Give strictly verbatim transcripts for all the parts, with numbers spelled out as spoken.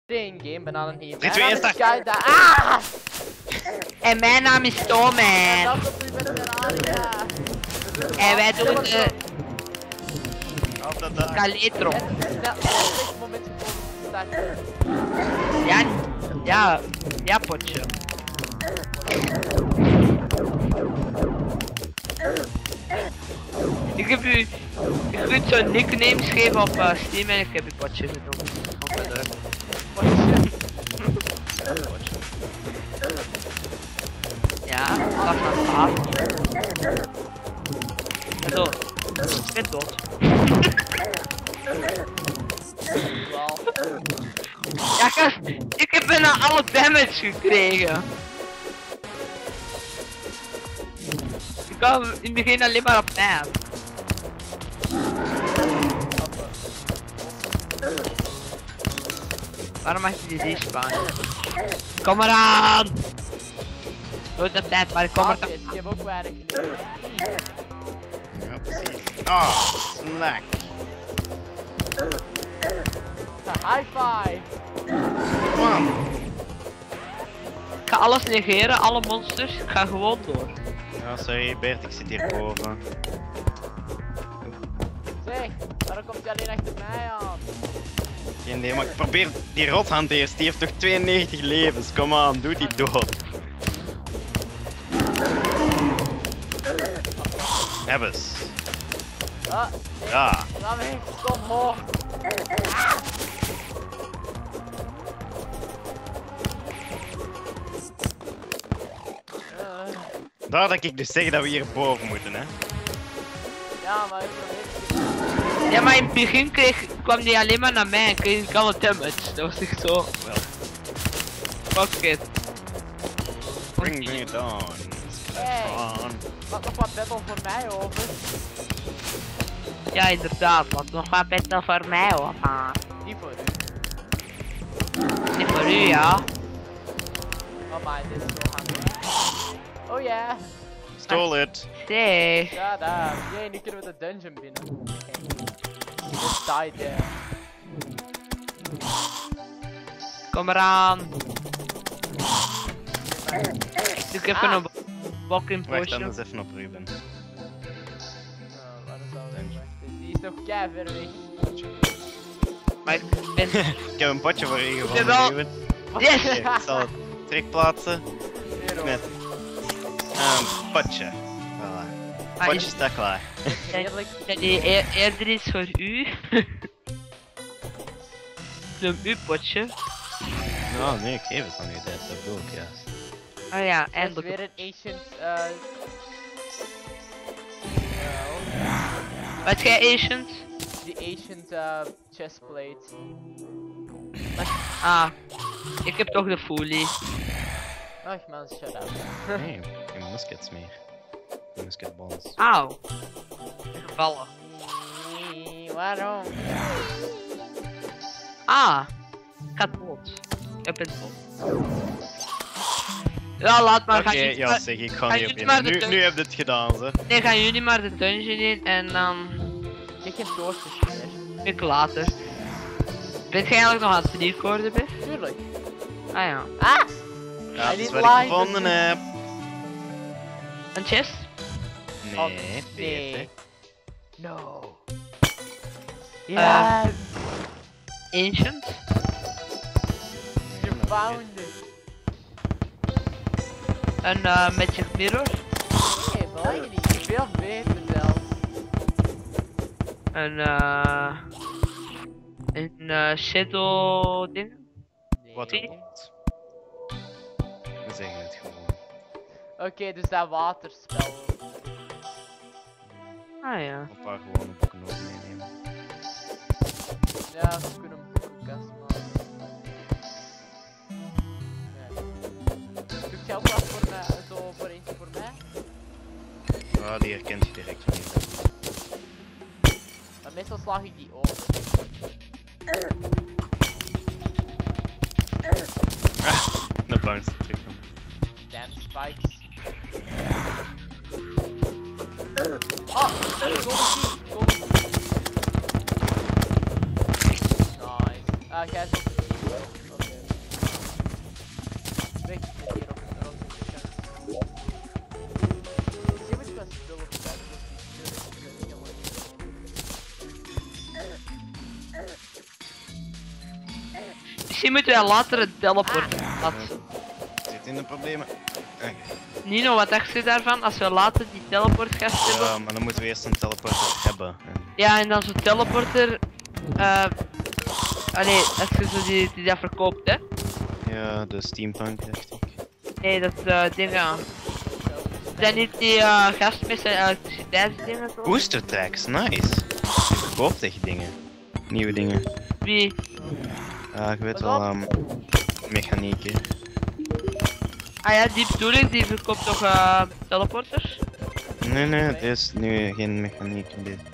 In game bananen hier. drie, twee, één, start! Ah! En mijn naam is Tom En en, dat is met bananen, ja. en wij doen de Op dat dag. Caletro. Snel, het moment voor starten. Ja, ja, ja potje. Ik heb u, je kunt zo'n nickname geven op uh, Steam en ik heb je potje genoemd. Ook wel leuk. Ja, dat is een paard. Zo, ik ben dood. Ja gast, ik heb bijna alle damage gekregen. Ik kwam in het begin alleen maar op mij. Waarom mag je die respawnen? Kom eraan! Nooit de tijd, maar ik kom er. Ik heb ook weinig geleerd. Ja, precies. Ah, snack. High five! Come on. Ik ga alles negeren, alle monsters. Ik ga gewoon door. Ja, sorry Bert, ik zit hier boven. Zeg, waarom komt je alleen achter mij aan? Geen idee, maar ik probeer die rothand eerst. Die heeft toch tweeënnegentig levens. Kom aan, doe die dood. Hebbes. Ah, Ja. laat me heen, kom hoor. Uh, Daar dat ik dus zeg dat we hier boven moeten, hè. ja, maar ik probeer. Ja, maar in het begin kreeg, kwam die alleen maar naar mij en kreeg ik alle damage. Dat was echt zo. Wel. Fuck it. Bring, bring it on. Hey, On. wat nog wat battle voor mij over? Ja, inderdaad, want nog wat beter voor mij hoor. Maar Die voor u. niet voor u, ja. Oh my, dit is zo handig. Oh yeah. Stole it. Zeg. Ja, daar. Jee, nu kunnen we de dungeon binnen. Just die there. Kom eraan. Doe ik even Ah. een walking Wacht potion. anders even op Ruben. Oh, waarom zou ik wachten? Die is nog kei ver weg. Maar ik ben... Ik heb een potje voor je gevonden, Jawel. Ruben. Yes! Oké, ik zal het terugplaatsen. Met een potje. Voilà. Maar Potje is staat klaar. Heerlijk. dat die eer eerder is voor u? Zo'n uw potje. Nou, nee, ik geef het aan u, dat bedoel ik juist. Oh ja, Dat is eindelijk. weer een ancient, eh... Wat jij ancient? die ancient, eh, chestplate. Ah, ik heb toch de folie. Ach man, shut up. Nee, geen muskets meer. Geen musketballs. Auw. Gevallen. Nee, waarom? Ah, ik ga dood. Ik ben dood. Ja, laat maar. Oké, Gaan jullie ja maar- zeg, ik ga gaan niet jullie op maar in. de Nu, dun- nu heb je het gedaan, ze. Nee, gaan jullie maar de dungeon in en dan Ik heb geen toasters meer. ik later. Bent jij eigenlijk nog aan het recorden, Bert? Tuurlijk. Ah ja. Ah! Ja, I dat is need wat light, ik gevonden dus- heb. Een chest? Nee, Oh, beter. nee. No. Yes! Ancient? You found it. Een uh, magic mirror? Nee, belangrijk niet. Veel beter zelfs. Een uh, een uh, shadow ding? Nee. Wat Zie? goed. We zeggen het gewoon. Oké, dus dat waterspel. Ah ja. Een paar gewone boeken ook meenemen. Ja, we kunnen een boekenkast maken. Ja. Zoek jij ook wat voor mij, zo voor eentje voor mij? Ja, die herkent je direct niet. Maar meestal slag ik die open. De bounce terug. Damn spikes. Oh, golden key, golden key. Nice. Ah, jij is ook een key. Misschien moeten wij later een teleport plaatsen. Zit in de problemen. Oké. Nino, wat dacht je daarvan als we later die teleportgast hebben? Ja, maar dan moeten we eerst een teleporter hebben. En- Ja, en dan zo'n teleporter. eh Allee, als je zo die, die dat verkoopt, hè? Ja, de steampunk dacht ik. Nee, dat uh, dingen. Zijn niet die uh, gasten met zijn elektriciteitsdingen zo? Booster tracks, nice. Je verkoopt echt dingen. Nieuwe dingen. Wie? Ja, ik weet wel, um, mechanieken. Ah ja, die bedoel ik, die verkoopt toch uh, teleporters? Nee, nee, er is nu geen mechaniek in dit.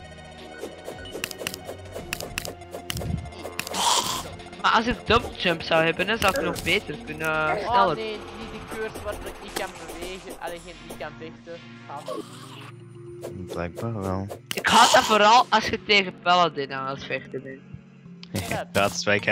Maar als ik double jump zou hebben, dan zou ik nog beter kunnen uh, Oh sneller. nee, niet die cursus waar ik niet kan bewegen, alleen geen niet kan vechten. Gaat niet. Blijkbaar wel. Ik haat dat vooral als je tegen Paladin aan het vechten bent. Dat is wat ik heb.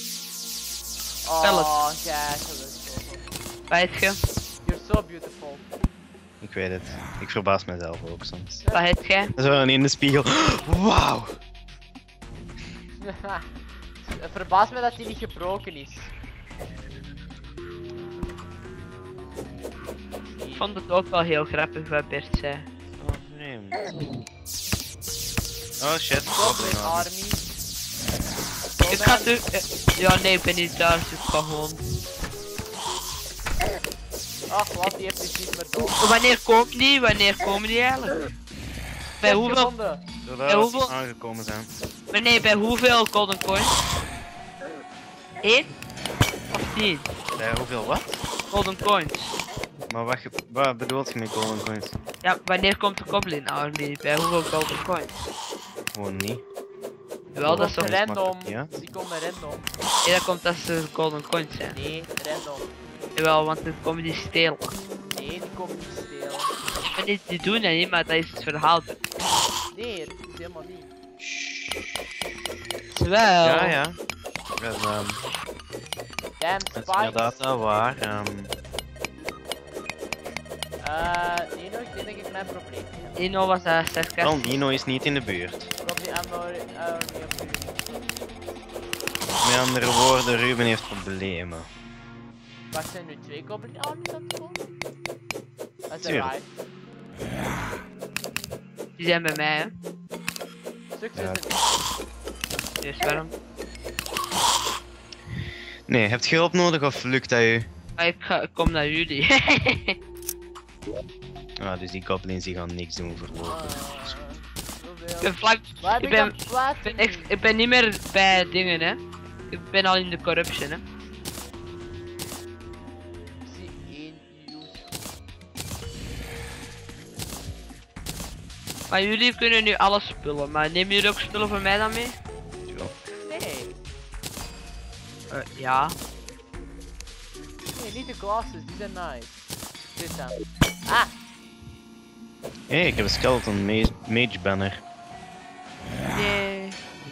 Oh, jij bent zo. Weet je? You're so beautiful. Ik weet het. Ik verbaas mezelf ook soms. Wat heet jij? Zo in de spiegel. Wauw! Het verbaast me dat hij niet gebroken is. Ik vond het ook wel heel grappig wat Bert zei. Oh, vreemd. Oh shit. Goblin Goblin Army. Ik ga nu. eh, Ja, nee, ik ben niet daar, dus ik ga gewoon. Ach, wat, die heeft precies maar dood. Wanneer komt die? Wanneer komen die eigenlijk? Bij hoeveel? Gevonden. Zodat Ja, we hoeveel- aangekomen zijn. Maar nee, bij hoeveel golden coins? één? Of tien? Bij hoeveel wat? Golden coins. Maar wat, ge- wat bedoelt je met golden coins? Ja, wanneer komt de Goblin Army? Bij hoeveel golden coins? Gewoon niet. Wel, dat is Komt toch. random. Ja? Die komen random. Nee, dat komt als er golden coins zijn. Nee, random. Jawel, want dan komen die stelen. Nee, die komen niet stelen. Maar die, die doen dat niet, maar dat is het verhaal. Nee, dat is helemaal niet. Terwijl. Ja, ja. Dat, ehm, Damn dat is spikes. inderdaad wel waar. ehm. Eh, nee, nog, ik denk dat ik mijn probleem heb. Nino was daar Wel, sarcastisch. Dino is niet in de buurt. Goblin Army op u. Met andere woorden, Ruben heeft problemen. Waar zijn nu twee Goblin Armies aan het komen? Dat is een Tuurlijk. ride. Die zijn bij mij, hè. Succes Ja. in Dus waarom? Nee, heb je hulp nodig of lukt dat u? Maar ik, ga, ik kom naar jullie. Ah, dus die goblins die gaan niks doen voor Uh, lopen. ik ben vlak. Waar heb Ik ik ben, dat plaats? ik ben, ex- ik ben niet meer bij dingen, hè. Ik ben al in de corruption, hè. Ik zie één use. Maar jullie kunnen nu alles spullen, maar nemen jullie ook spullen voor mij dan mee? Nee, Uh, ja. nee, niet de glasses, die zijn nice. Dit dan. Ah! Hé, hey, ik heb een skeleton mage, mage banner. Nee.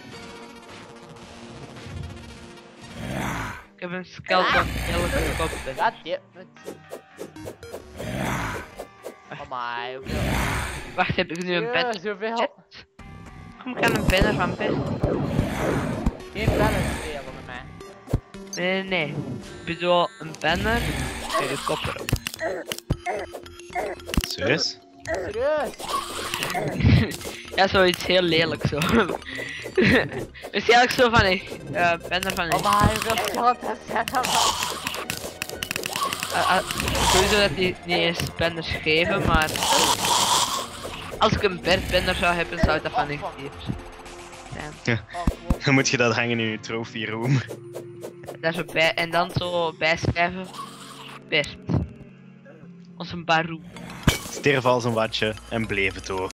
Ik heb een skeleton helikopter. God damn it. Oh my, hoeveel? Wacht, heb ik nu een Ja, bed? zoveel. Kom, ik kan een banner van bed. Geen ballen spelen met mij. Nee, nee, nee. Ik bedoel een banner, helikopter. Serieus? Serieus? Ja, zoiets heel lelijk zo. Waarschijnlijk zo van een uh, banner van een. Oh my, hoeveel skeletons zijn er man? Uh, uh, sowieso dat die niet eens banners geven, maar als ik een Bert banner zou hebben, zou dat van een geven. Ja. Oh, wow. Dan moet je dat hangen in je trophy room. Daar zo bij en dan zo bijschrijven. Bert. Als een baroe. Sterf als een watje en bleef het ook.